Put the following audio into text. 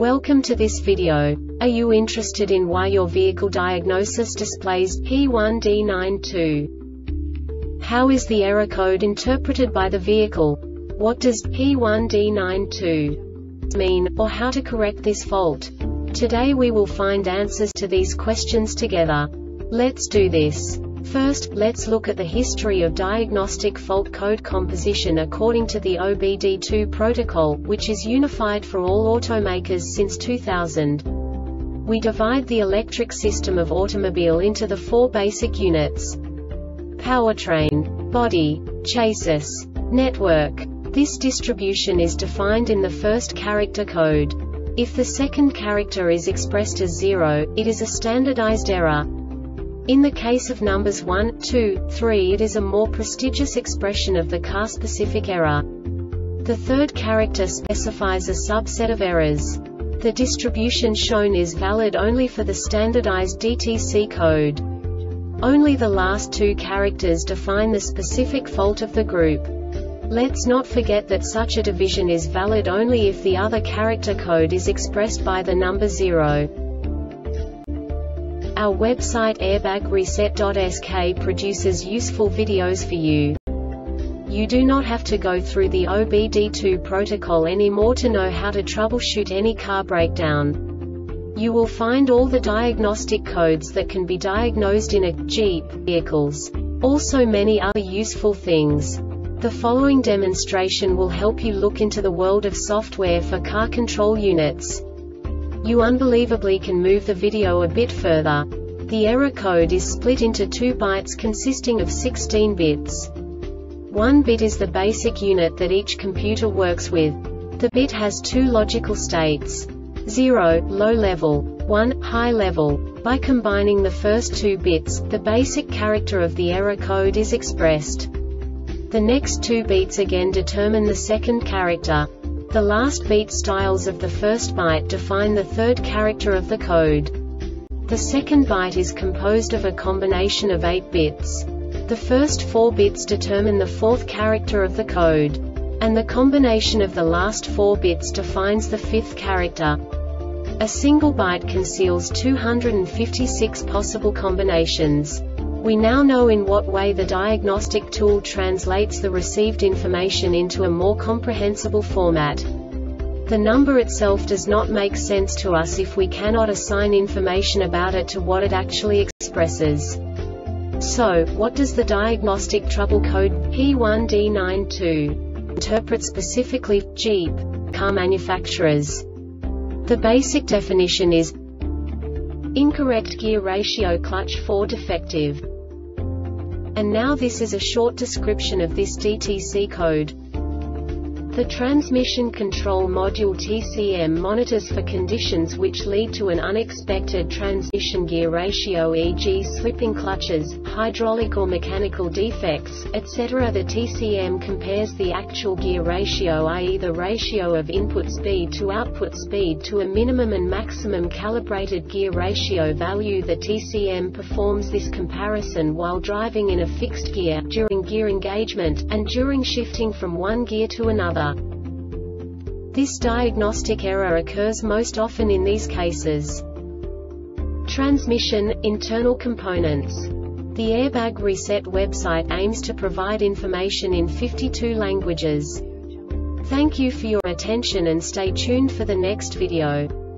Welcome to this video. Are you interested in why your vehicle diagnosis displays P1D92? How is the error code interpreted by the vehicle? What does P1D92 mean, or how to correct this fault? Today we will find answers to these questions together. Let's do this. First, let's look at the history of diagnostic fault code composition according to the OBD2 protocol, which is unified for all automakers since 2000. We divide the electric system of automobile into the four basic units: powertrain, body, chassis, network. This distribution is defined in the first character code. If the second character is expressed as 0, it is a standardized error. In the case of numbers 1, 2, 3, it is a more prestigious expression of the car-specific error. The third character specifies a subset of errors. The distribution shown is valid only for the standardized DTC code. Only the last two characters define the specific fault of the group. Let's not forget that such a division is valid only if the other character code is expressed by the number 0. Our website airbagreset.sk produces useful videos for you. You do not have to go through the OBD2 protocol anymore to know how to troubleshoot any car breakdown. You will find all the diagnostic codes that can be diagnosed in a Jeep vehicles. Also many other useful things. The following demonstration will help you look into the world of software for car control units. You unbelievably can move the video a bit further. The error code is split into 2 bytes consisting of 16 bits. 1 bit is the basic unit that each computer works with. The bit has 2 logical states: 0, low level, 1, high level. By combining the first 2 bits, the basic character of the error code is expressed. The next 2 beats again determine the second character. The last beat styles of the first byte define the third character of the code. The second byte is composed of a combination of 8 bits. The first 4 bits determine the fourth character of the code. And the combination of the last 4 bits defines the fifth character. A single byte conceals 256 possible combinations. We now know in what way the diagnostic tool translates the received information into a more comprehensible format. The number itself does not make sense to us if we cannot assign information about it to what it actually expresses. So, what does the diagnostic trouble code P1D92 interpret specifically for Jeep car manufacturers? The basic definition is incorrect gear ratio, clutch 4 defective. And now this is a short description of this DTC code. The Transmission Control Module TCM monitors for conditions which lead to an unexpected transmission gear ratio, e.g. slipping clutches, hydraulic or mechanical defects, etc. The TCM compares the actual gear ratio, i.e. the ratio of input speed to output speed, to a minimum and maximum calibrated gear ratio value. The TCM performs this comparison while driving in a fixed gear, during gear engagement, and during shifting from one gear to another. This diagnostic error occurs most often in these cases: transmission, internal components. The Airbag Reset website aims to provide information in 52 languages. Thank you for your attention and stay tuned for the next video.